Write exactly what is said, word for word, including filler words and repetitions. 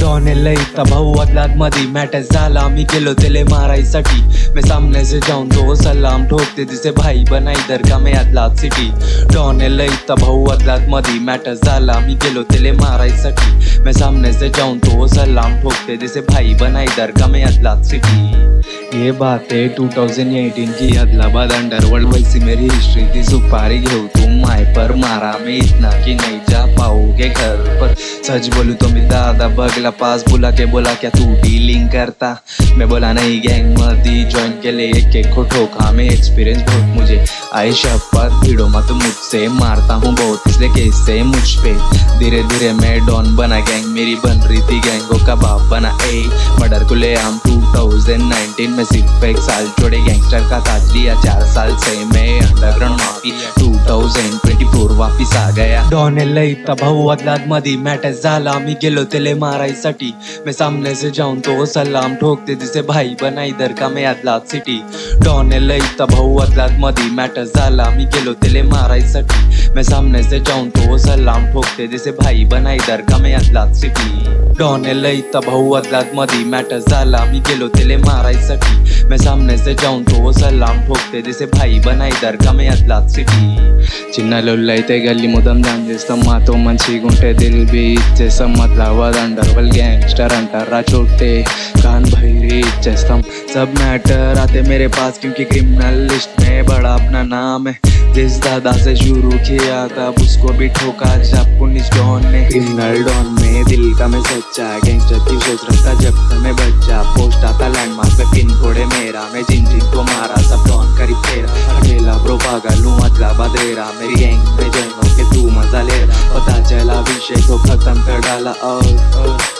Don लईता भाऊ अदलात मधी मॅटच झाला मी गेलो तेले मारायसाठी मैं सामने से जाऊं तो सलाम ठोकते जिसे भाई बना इधर का मैं अदलात सिटी डॉन लईता भाऊ अदलात मधी मॅटच झाला मी गेलो तेले मारायसाठी मैं सामने से जाऊं तो सलाम ठोकते जिसे भाई बना इधर का मैं अदलात सिटी। ये बात है टू थाउज़ेंड एटीन की अदलाबाद अंडरवर्ल्ड वैसी मेरी हिस्ट्री थी। सुपारी घेऊ तुम माय पर मारा मैं इतना कि नहीं जा पाओगे घर पर। सच बोलूं तो मेरी दादा बगला पास बुला के बोला क्या तू डीलिंग करता। मैं बोला नहीं गैंग मदी ज्वाइन के लिए एक एक को ठोका मैं एक्सपीरियंस बहुत मुझे आई शपथ भीड़ों मत मुझसे मारता हूँ बहुत इसलिए केस से मुझ पे। धीरे धीरे मैं डॉन बना गैंग मेरी बन रही थी गैंगों का बाप बना ए मर्डर को ले आम टू थाउज़ेंड नाइनटीन में सिर्फ एक साल छोड़े गैंगस्टर का ताज लिया चार साल से मैं अंडरग्राउंड माफी टू थाउज़ेंड ट्वेंटी फोर वापिस आ गया। डॉन लईता भाऊ अदलात मधी मॅटच झाला मी गेलो तेले मारायसाठी मैं सामने से जाऊं तो सलाम ठोकते जिसे भाई बना इधर का मैं अदलात सिटी। डॉन लईता भाऊ अदलात मधी मॅटच झाला मी गेलो तेले मारायसाठी मैं सामने से जाऊं तो सलाम ठोकते जिसे भाई बना इधर का मैं अदलात सिटी। डॉन लईता भाऊ अदलात मधी मॅटच झाला मी गेलो तेले मारायसाठी मैं सामने से जाऊं तो सलाम ठोकते जिसे भाई बना इधर का मैं अदलात సిటీ చిన్నలొల్లైతే గల్లీ మొత్తం జామ్ చేస్తాం మాతో మంచిగుంటే దిల్ బీ ఇచ్చేస్తాం మతలబ్ అండర్వరల్డ్ गैंगस्टर अंटारा छोटे कान भैरी इచ్చేస్తాం सब मैटर आते मेरे पास क्योंकि क्रिमिनल लिस्ट में बड़ा अपना नाम है। जिस दादा से शुरू किया था उसको भी ठोका जब पुलिस डॉन ने। क्रिमिनल डॉन में दिल का मैं सच्चा गैंगस्टर की सोच रखता जब तक मैं बच्चा। पोस्ट आता लैंडमार्क पे पिन कोड़े मेरा मैं जिन जिन को मारा सब डॉन करीब तेरा। अकेला ब्रो पागल हूँ अदलाबाद रेरा मेरी गैंग में जॉइन होके तू मजा ले रहा। पता चला विषय को खत्म कर डाला और